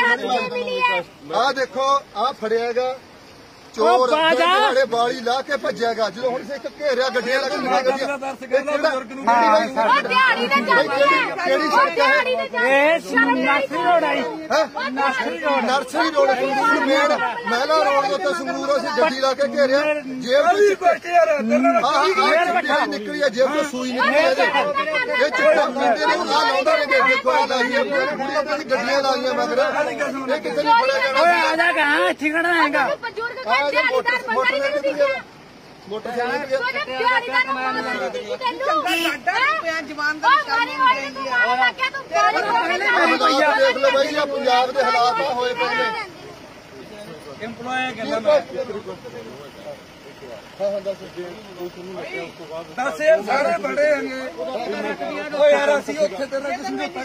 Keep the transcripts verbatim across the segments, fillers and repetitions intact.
आ देखो आ फड़ियागा चोर दिहाड़े बाली ला के भजेगा जो हम से घेरिया गड्डियां नर्सरी रोड मेन महिला रोड के संगरूर से गड्डी ला के घेरिया जेब निकली है जेब तो सुई निकली है चिट्टा पींदे ने ला लाउंदा ने देखो लाई है गड्डियां लाईयां मगर ये किसे नहीं फड़िया जाना आ जा कहां ठिकाना हैगा पंजाब के हालात होए पे दस यार सारे बड़े यार असं उत्थे तेरा समझौता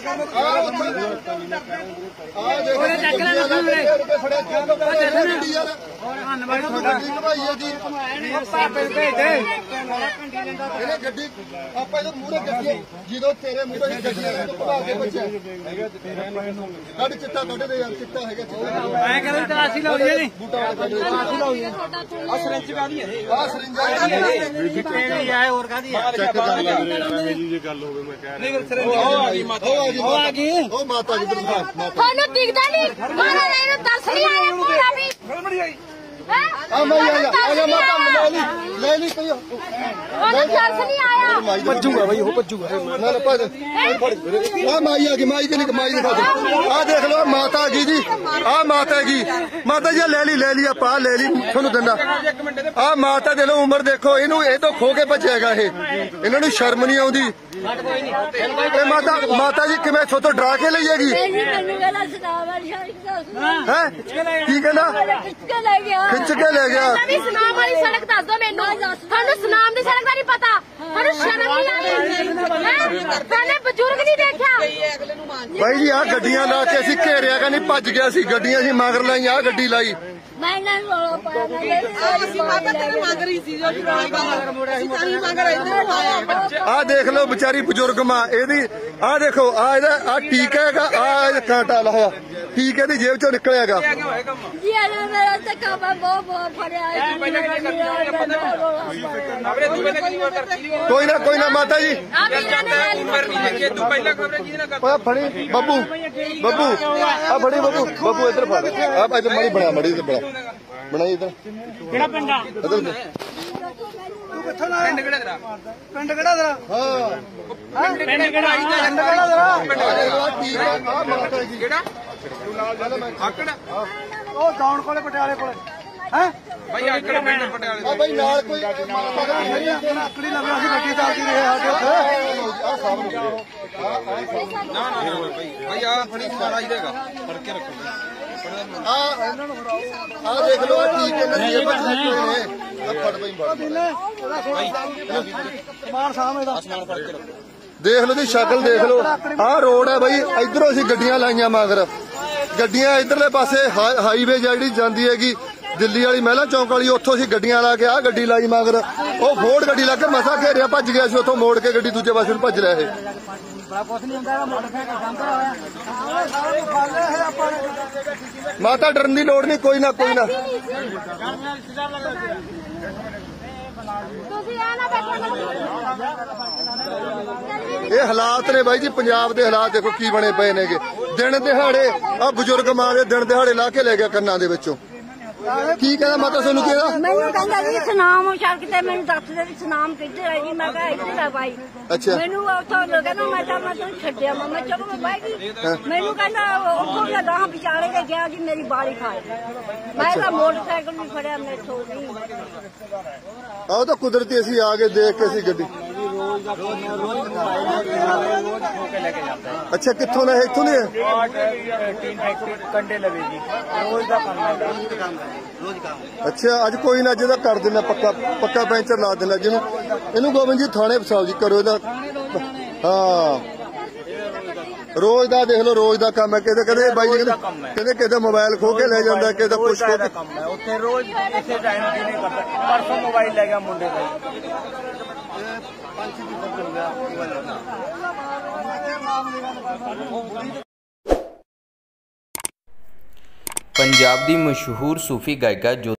गड्डी आप मूहरे गड्डी जो तेरे मूहरे गड्डियां घुमा के बच्चे कड़ चिट्टा कढ़ दे यार चिट्टा है माता जी दिखता नहीं दस नहीं आया भजूगा भाई वो भजूगा माई आ गई माई के नहीं माई दिखा दो आ देख लो माता जी जी आ माता जी माता जी ले ली ले ली आप ले ली थोनू दिना आ माता दे लो उम्र देखो इनू ये तो खो के भजेगा ये इन्होंने शर्म नहीं आती माता माता जी किमें थोतो डरा के ले जाएगी है की कहना खिंच के ले गया सुनाम वाली सड़क दस दो मैनू थानू सुनाम दी सड़क दा नहीं पता थानू शर्म नहीं आई पहले बजुर्ग नहीं देखा भाई जी आ गड्डियां ला के असीं घेरिया का नहीं भज गया सी गड्डियां असीं मगर लाई आ गड्डी लाई मैं ना रोला पाया माता तेरे मग रही सी जो रोला पाया सारी मग रही आ देख लो बेचारी बुजुर्ग मां एदी आ देखो आ एदा आ टीका हैगा आ कांटा लाया टीके दी जेब चों निकलेगा जी अरे मेरा तो काबा बहुत बहुत फड़या कोई ना कोई ना माता जी फड़ी बब्बू बब्बू आ फड़ी बब्बू बब्बू इधर फड़ आप इधर मड़ी बना मड़ी इधर बना बनाई इधर केड़ा पिंड आ इधर पिंड केड़ा तेरा पिंड केड़ा तेरा हां पिंड केड़ा पिंड केड़ा तेरा ठीक है आ माता जी केड़ा आकड़ ओ गाउन कोले पटियाले कोले हैं भाई आकड़ पिंड पटियाले आ भाई नाल कोई आकड़ी लगे असि गड्डी चलदी रहे साडे उत्थे आ सामने ना ना भाई आ फड़ी मारा ही देगा फड़ के रखो आ आ देख लो ठीक है नदी बच रहे आ फड़ भाई समान सामने दा आसमान फड़ के रखो देख लो जी शक्ल देख लो आ रोड है भाई इधरों असीं गड्डियां लाइयां मगर गड्डियां इधरले पासे हाईवे जी जाती हैगी दिल्ली वाली महिला चौक वाली उत्थों असीं गड्डियां ला के आ गड्डी लाई मगर वो फोर्ड गड्डी ला के मसा घेरिया भज गया सी उत्थों मोड़ के गड्डी दूजे पासे भज रहा है माता डरन की लोड़ नहीं कोई ना कोई ना ये हालात ने भाई जी पंजाब के हालात देखो की बने पे ने दिन दिहाड़े आ बुजुर्ग मां दे दिन दिहाड़े ला के ले गया कन्ना दे विचों की कहना माता सोनू कहना मैनू कहंदा जी सनाम सड़क ते मैनू दस दे सनाम किधर है जी मैं कहा इधर है भाई अच्छा मैनू उथों कहना मैं तो मैं तो छड्डिया मैं चलो मैं बाई मैनू कहंदा उथों दा गां बिचारे के गया जी मेरी बाड़ी खाए मैं तो मोटरसाइकिल भी फड़या मैं सो नहीं आओ तो कुदरती असीं आ गए देख के असीं गड्डी अच्छा कित्थों ने इत्थों ने कंडे लगेगी रोज का काम है रोज काम अच्छा अज कोई ना जिहदा कर देना पक्का पक्का पैंचर ला देना जिन्हों इनू गोविंद जी थाने फसाओ जी करो इहदा हाँ रोज का देख लो रोज का काम है कहते कहते बाई जी कहते कहते मोबाइल खो के ले जाता कहते कुछ खो के रोज इसे टाइम नहीं करता परसों मोबाइल ले गया मुंडे का ਪੰਜਾਬ ਦੀ ਮਸ਼ਹੂਰ ਸੂਫੀ ਗਾਇਕਾ ਜੋ